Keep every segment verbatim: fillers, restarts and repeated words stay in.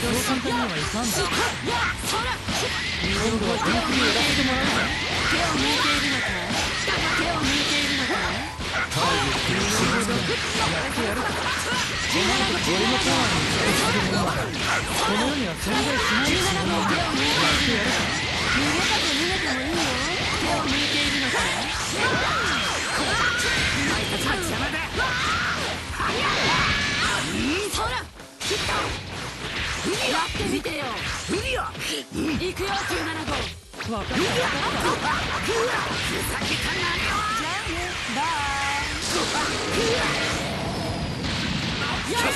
簡単にはいかんだ。今度は本気にやらせてもらうぞ。手を抜いているのか。手を抜いているのか。ターゲットに仕事だ。やってやるか。俺のパワーに期待するものはこの世には存在しないし、やってやるか。逃げたと逃げてもいいよ。手を抜いているのか。お前たちは邪魔だ。そら切った。やってみてよ。行くよきゅうななご。分かった分かった。ふざけたなよ。じゃあねバイ。よし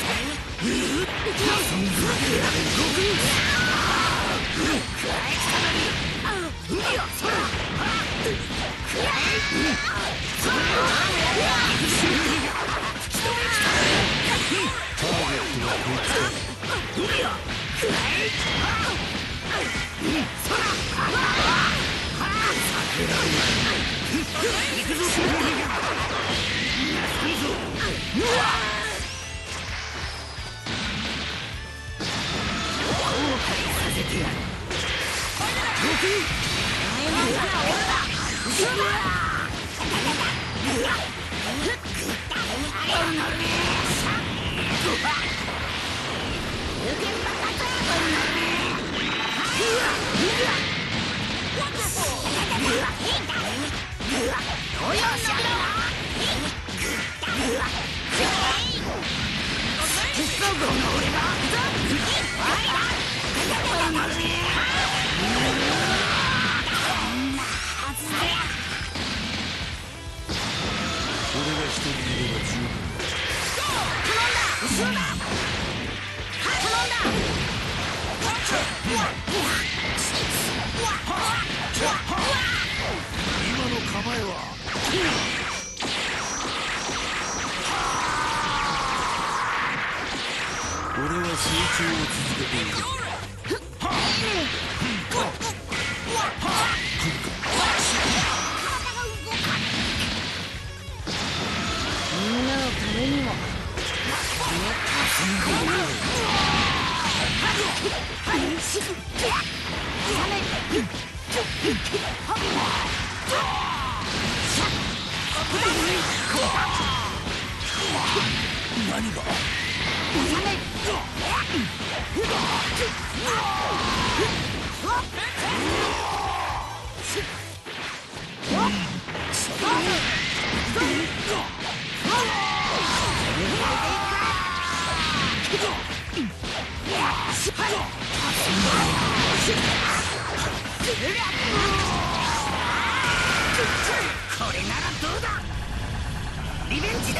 これならどうだ。リベンジです。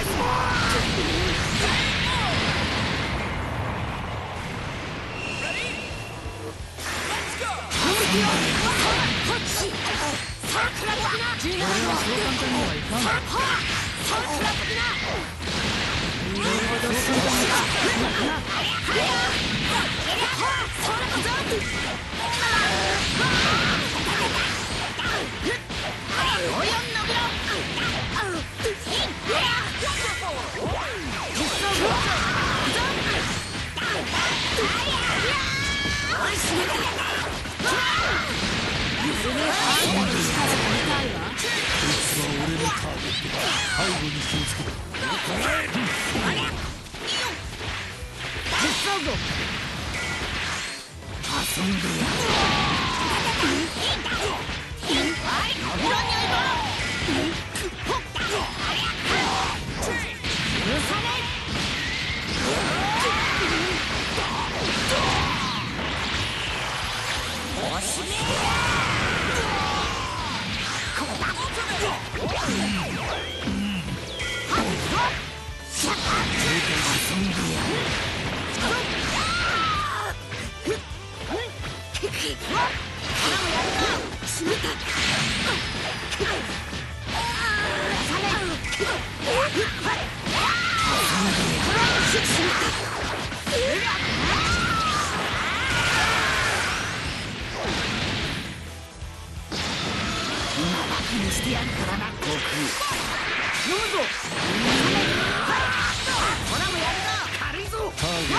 してやるからな、悟空。飲むぞ。ほらもやるぞ。軽いぞ。ターゲットを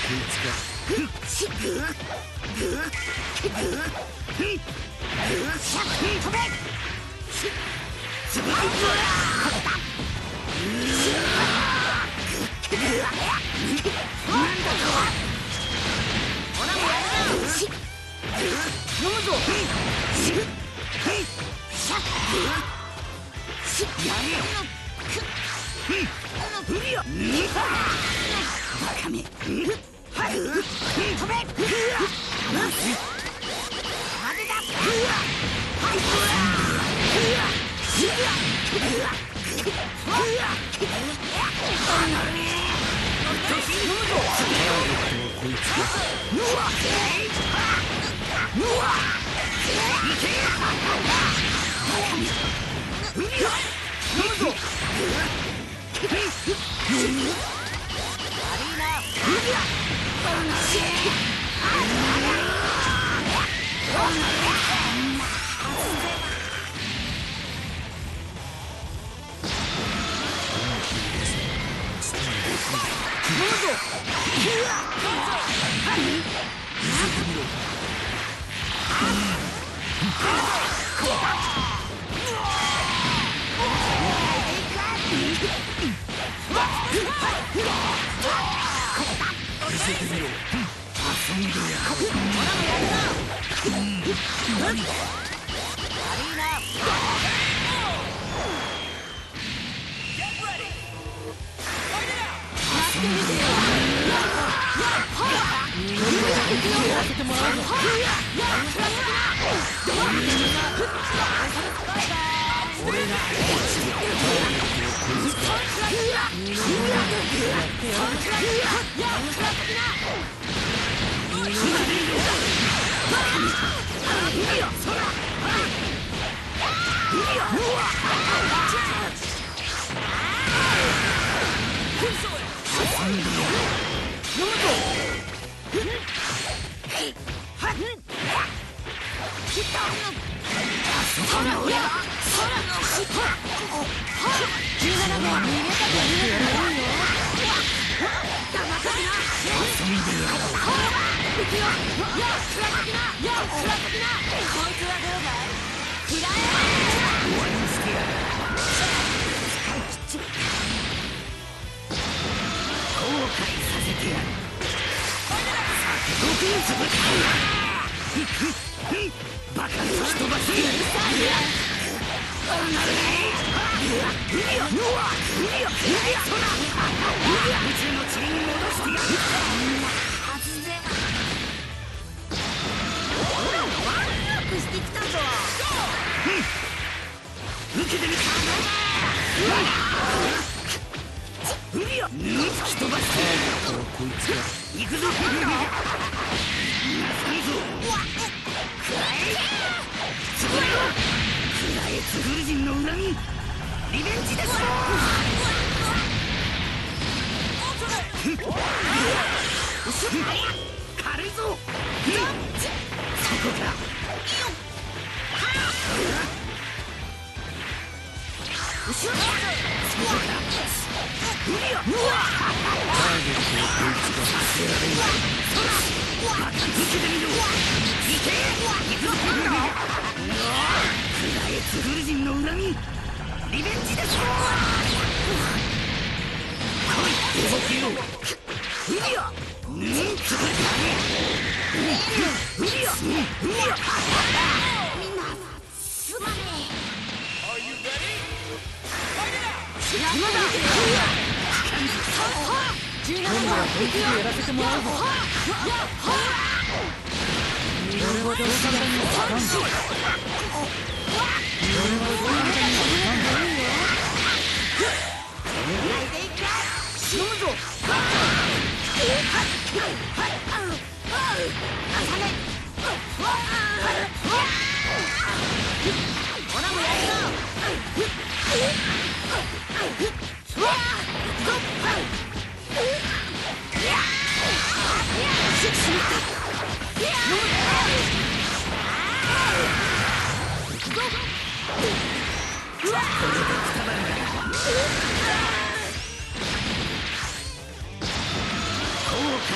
せ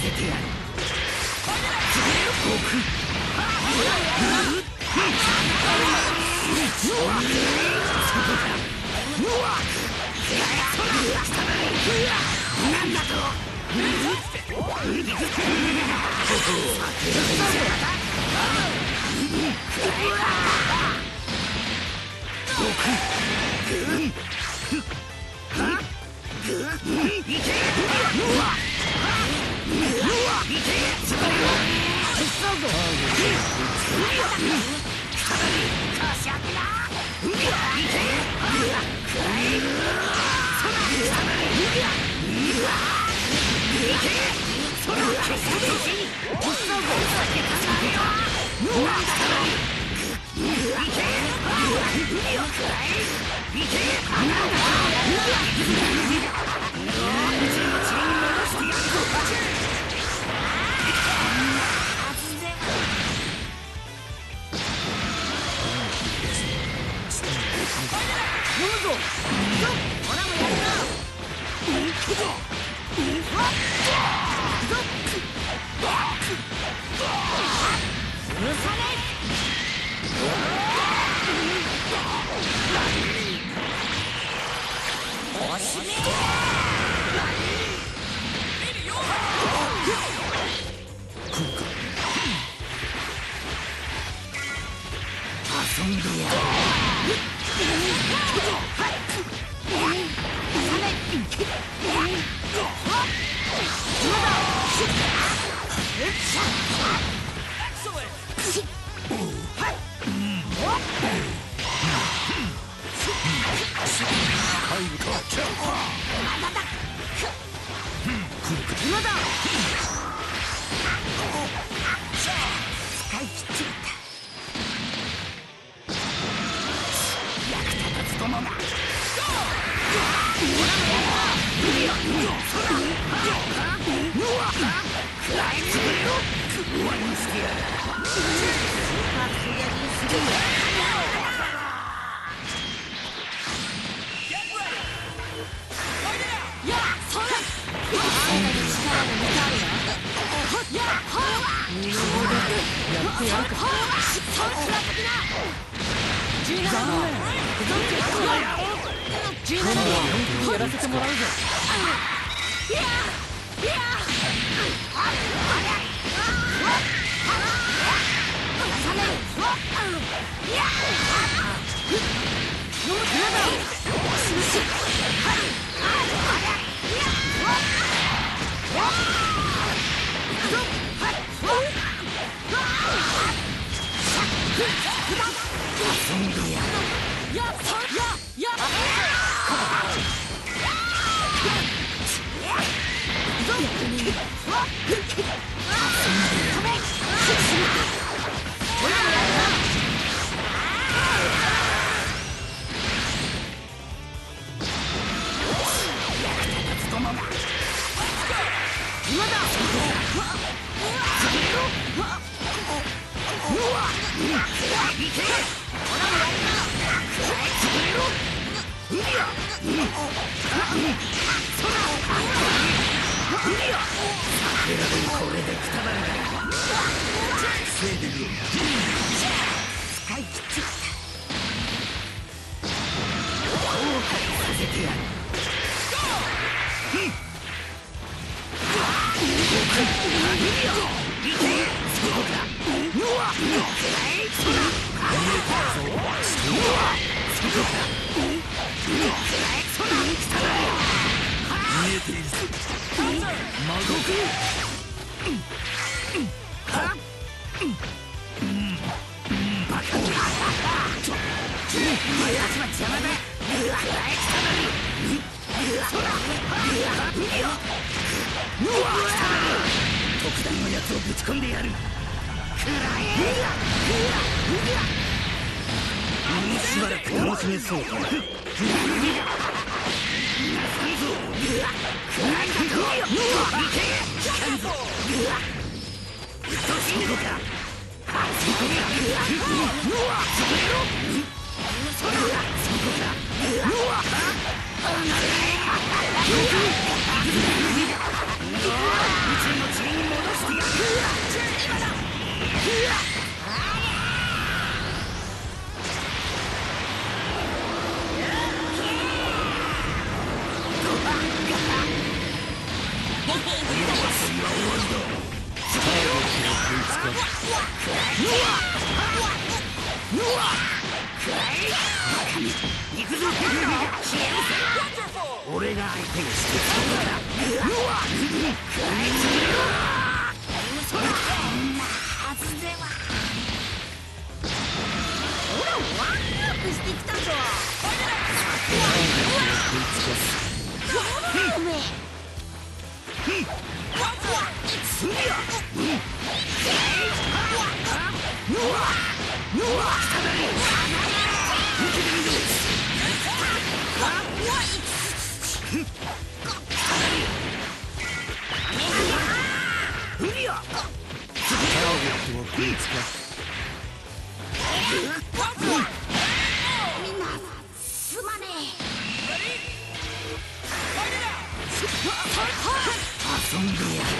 せてやる。なんだと。 やらせてもらうぞ。特段のやつをぶち込んでやる。しばらく楽しめそうだ。うちのチーム俺が相手にしてきたんだから。うわっ食らいつぶれろ。そんなはずでは。ほらワンアップしてきたぞ。うめえ。すりゃ。うわうわ来ただろ。受けてみろ。みんなすまねえ。遊んでやる。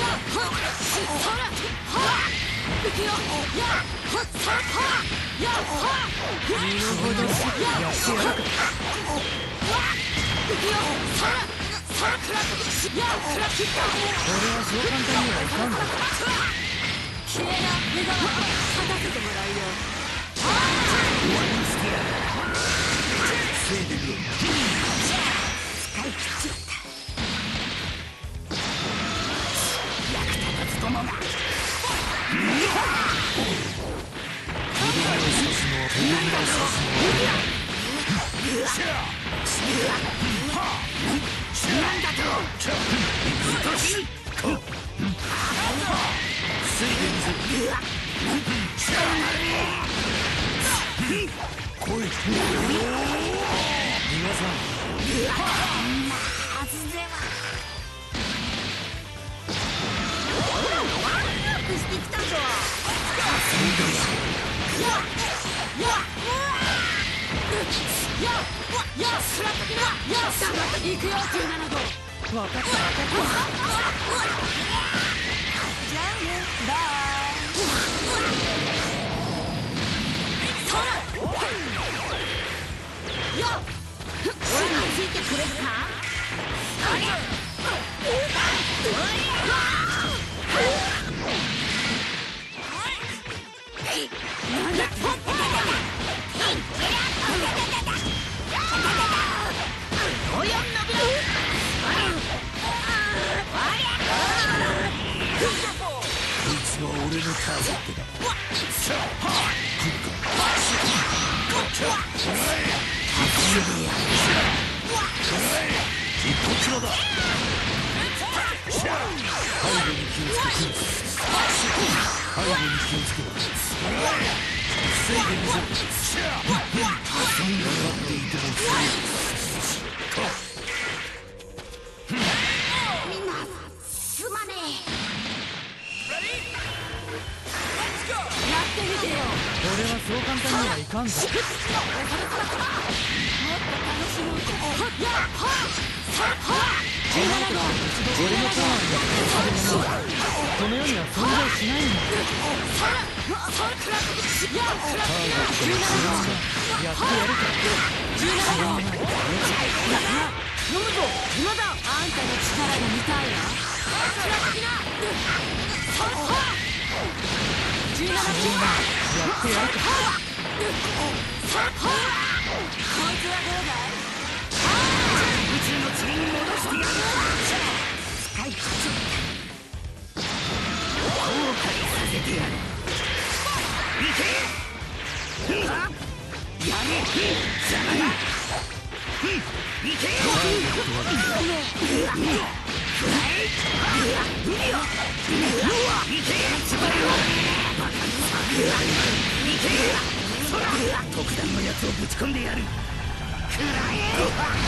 特段のやつをぶち込んでやる。くらえ。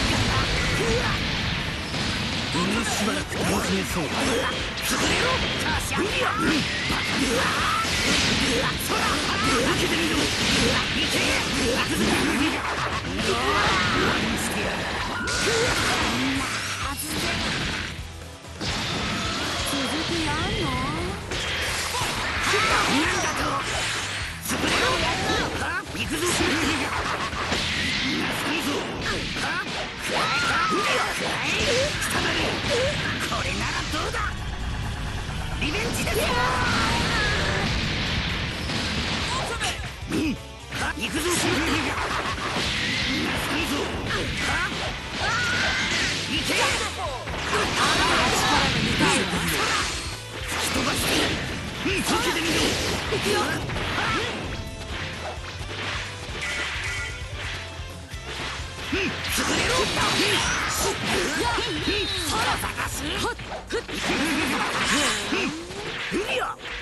もうしばらく楽しめそう。潰れろ。カシャ。バカ。そら。受けてみろ。いけ。終わりにしてやる。 続きやんの？ なんだと。潰れろ。行くぞ。これならどうだ。リベンジだぞ。 行くぞ。行け。吹き飛ばして受けてみろ。行くよ。潰れろ。空探す。海や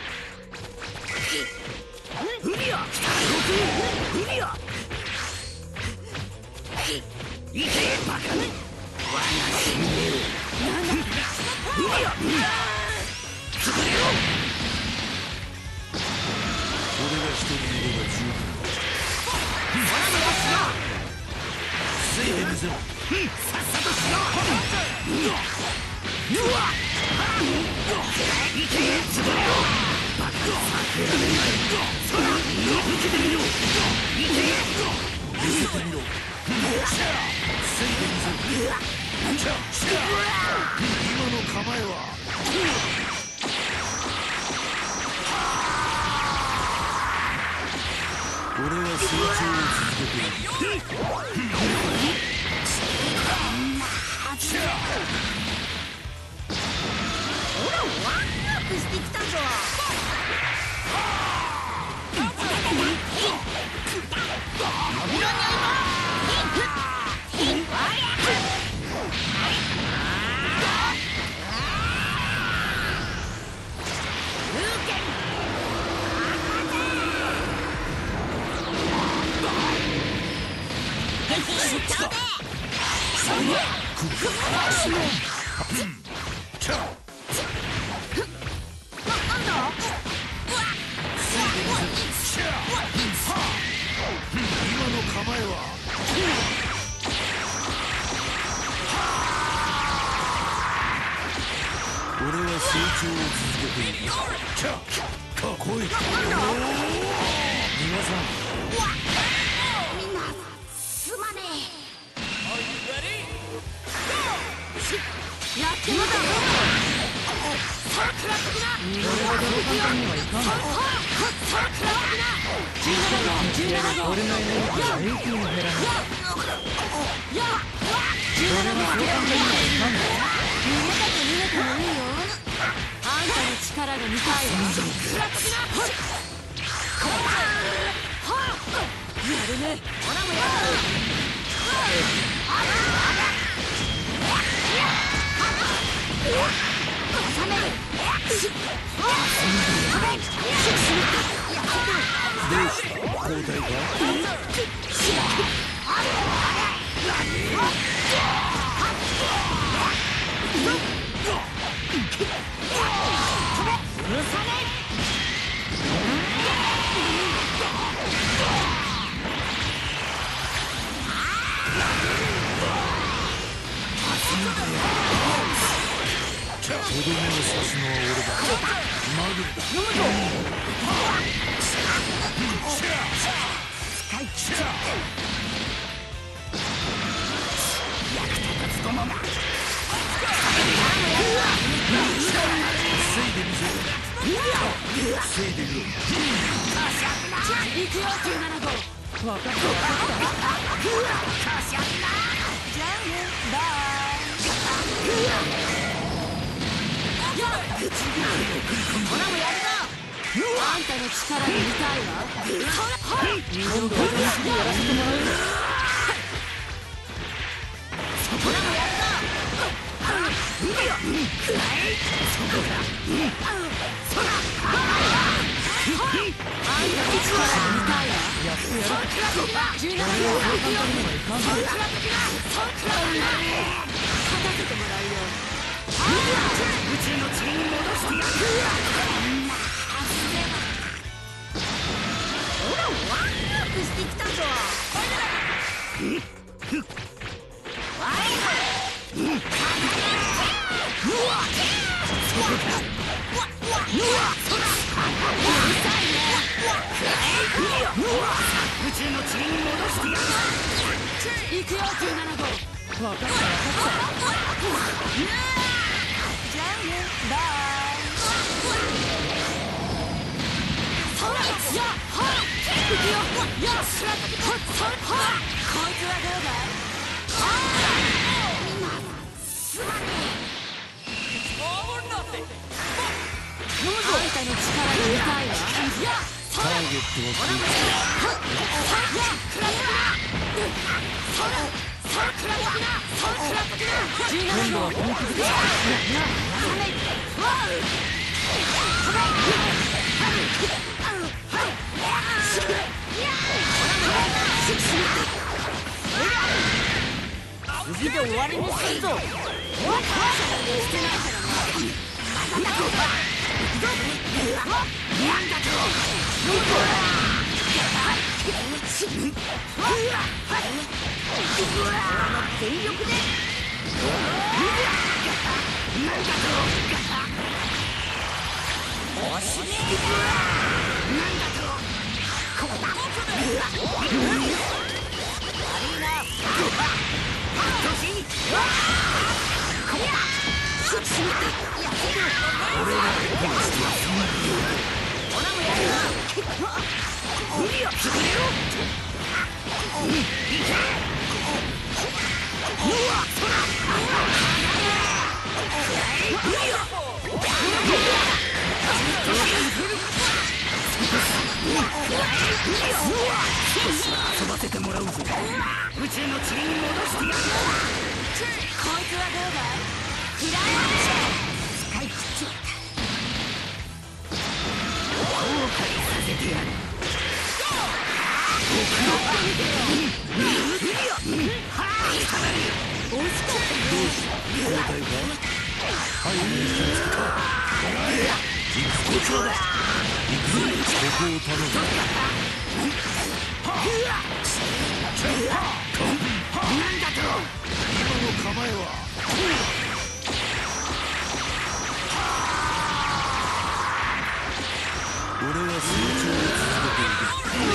海や海やいけバカね。我が死んでよ。海や潰れろ。 俺が一人いれば十分。ついてみせろ。 さっさとしろ。うわっいけ潰れろ。バカ避けられない。そら受けてみろ。いけ見せてみろ。ついてみせろ。今の構えは俺は成長を続けている。 ほらワンアップしてきたぞ。 俺は成長を続けている。来い。皆さんみんなすまねえ。やってみた。さあ食らってきな。 俺はどこ簡単にはいかん。 さあ食らってきな。じゅうななごじゅうななご。 俺のエネルギーは永久に減らない。 やっ俺はそう簡単にはいかん。 逃げたく逃げてもいいよ。あんたの力が見たいわ。食らってきな。やるね。ほらもやる。収める。 どうした交代か。とどめを刺すのは俺だ。マグルだ。 使い切っちゃ役立たずどもが。 防いでみせろ。防いでみろ。 行くよきゅうななご。 分かった分かった。 じゃあねバイ。ほらもやるぞ。あんたの力が見たいわ。 今度は楽しくやらせてもらう。 ほらもやるぞ。海よくらえ。そこからそらあんたの力が見たいわ。 やってやる。 じゅうななご俺はそう簡単にはいかん。 そう食らってきな。そう食らってきな。勝たせてもらうよ。宇宙の次に戻してやる。ほらワンアップしてきたぞ。ワイド。うわそこか。うわそらうるさいね。宇宙の次に戻してやる。行くよきゅうななご。 分かった分かった。 じゃあねバイ。そらやっはっターゲットを空中今度は本気で次で終わりにするぞ。全力で遊ばせてもらうぞ。宇宙の塵に戻してやる。こいつはどうだい？クライマックス使い切っちまった。後悔させてやる。僕の惜しかったね。 交代か？はい、行くか。行くこちらだ。行くぞ、ここを頼む。なんだと？今の構えは。俺は成長を続けている。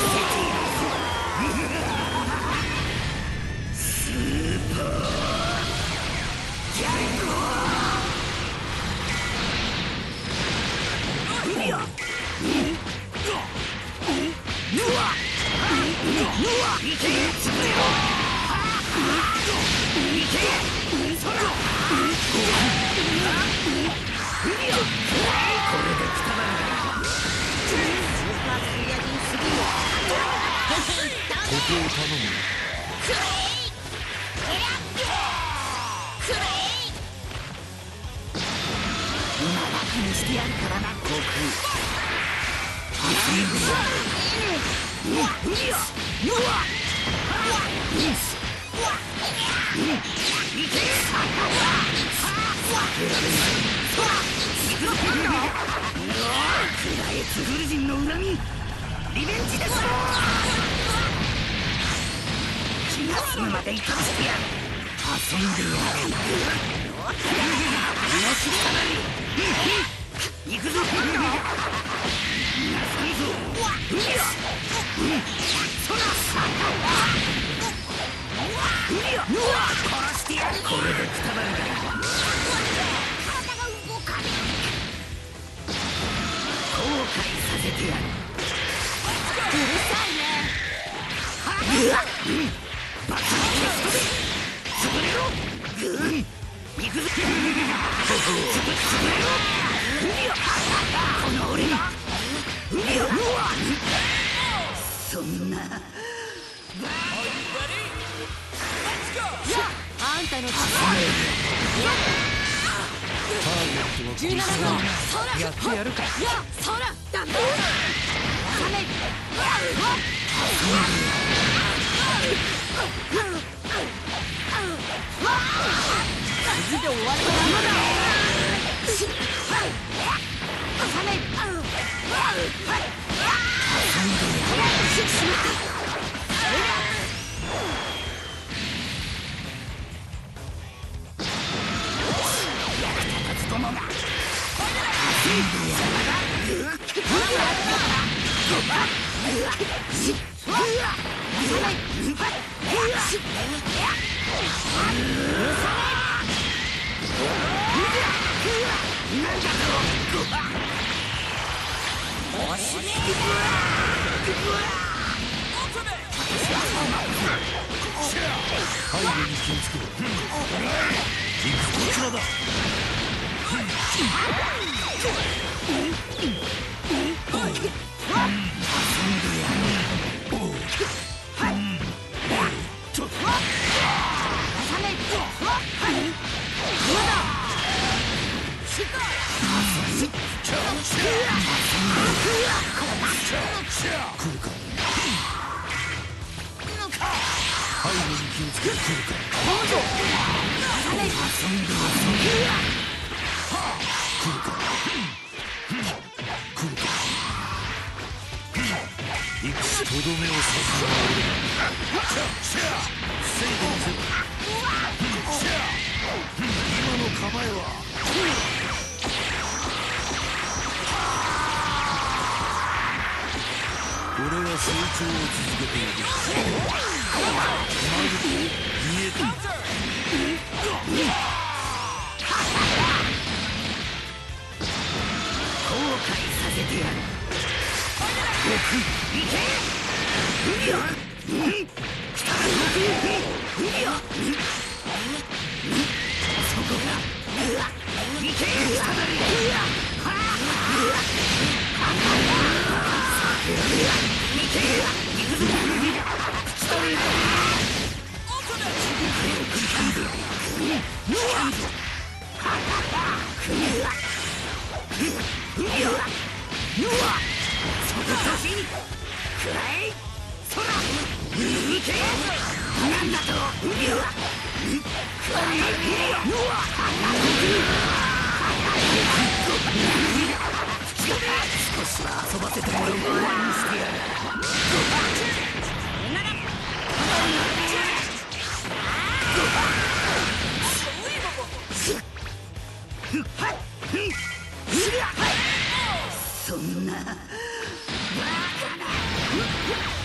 スーパージャンゴここを頼む。今楽にしてやるからな、悟空。ツグル人の恨み、リベンジです。気が済むまで痛めてやる。遊んでやる。行くぞ。逃がさんぞ。殺してやる。これでくたばるから。体が動かねえ。後悔させてやる。うるさいね。バカな潰れろ。行くぞ。潰れろ。この俺に。そんな。 あんたの力じゅうななごうやってやるか。そらだめ。次で終わりだ。 背後に気をつけろ。行くこちらだ。来るか。背後に気をつけて来るか。遊んで遊んで来るか。来るか。行くしとどめを刺すのは俺だ。防いでみせろ。今の構えは俺は成長を続けている。まるで見えた。 後悔させてやる。僕いけ。海よ。来たら動く。海よ。そこか。いけ。来たなり。いけ。行くぞ。口取り。そこ差しくらえ。そらいけ。なんだと。くらえ。少しは遊ばせてもらう前にしてやる。そんなバカな。